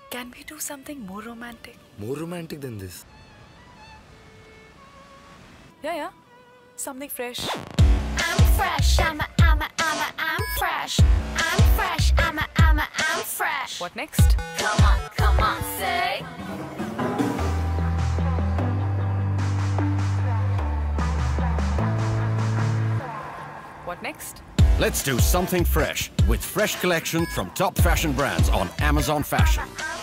Can we do something more romantic? More romantic than this? Yeah. Something fresh. I'm fresh, I'm fresh. I'm fresh, I'm fresh. What next? Come on, say. What next? Let's do something fresh with fresh collection from top fashion brands on Amazon Fashion.